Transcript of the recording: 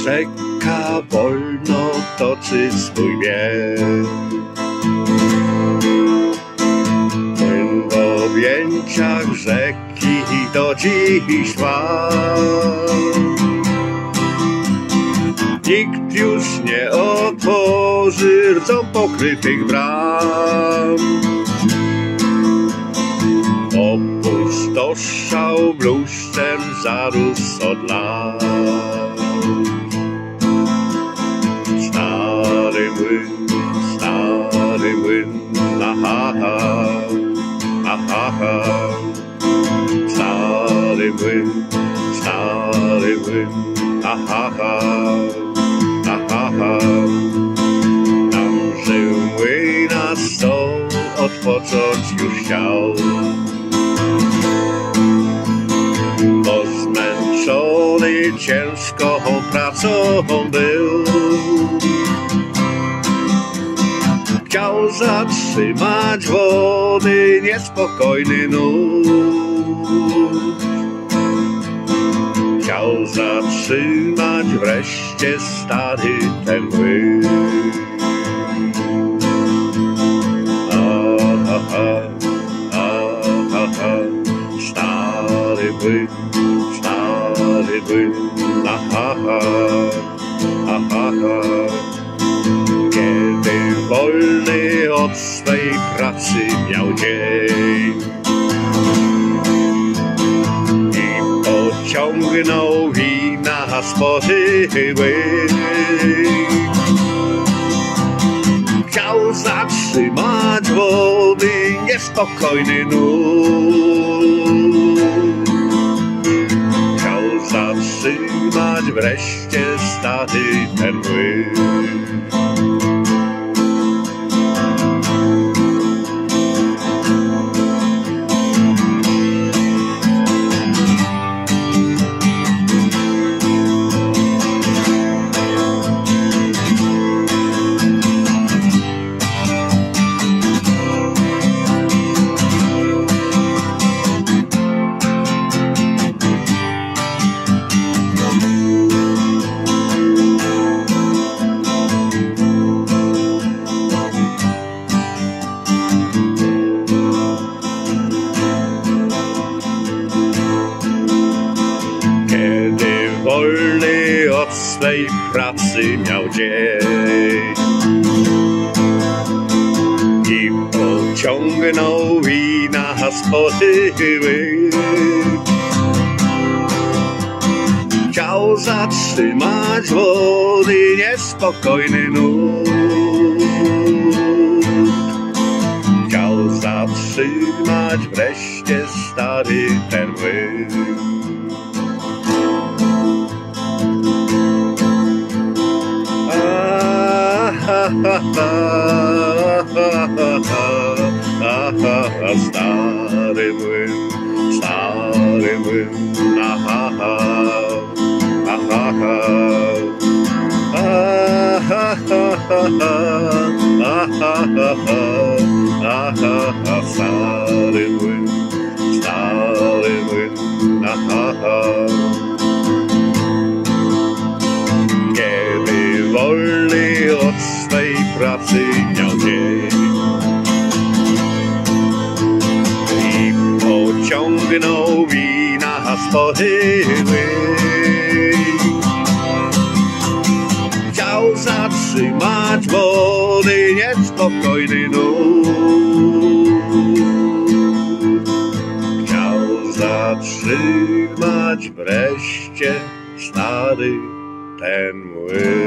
Rzeka wolno toczy swój bieg. Płyn w objęciach rzeki do dziś ma. Nikt już nie otworzy rdzą pokrytych bram. Opustoszał bluszczem zarósł od lat. Stary młyn, aha, aha. Stary młyn, aha, aha. Tam żył młynarz, co odpocząć już chciał. Bo zmęczony ciężką pracą był. Chciał zatrzymać wody niespokojny nurt. Chciał zatrzymać wreszcie stary ten młyn. Stary młyn, aha. Kiedy wolny od swej pracy miał dzień i pociągnął wina spożyły, chciał zatrzymać wody niespokojny nurt. Chciał zatrzymać wreszcie stary ten młyn. Wolny od swej pracy miał dzień i pociągnął wina spożyły. Chciał zatrzymać wody niespokojny nurt. Chciał zatrzymać wreszcie stary ten młyn. Stary młyn, aha, stary młyn, aha. Kiedy wolny od swej pracy miał dzień i pociągnął wina spożyły, chciał zatrzymać wody niespokojny nurt. Chciał zatrzymać wreszcie stary ten młyn.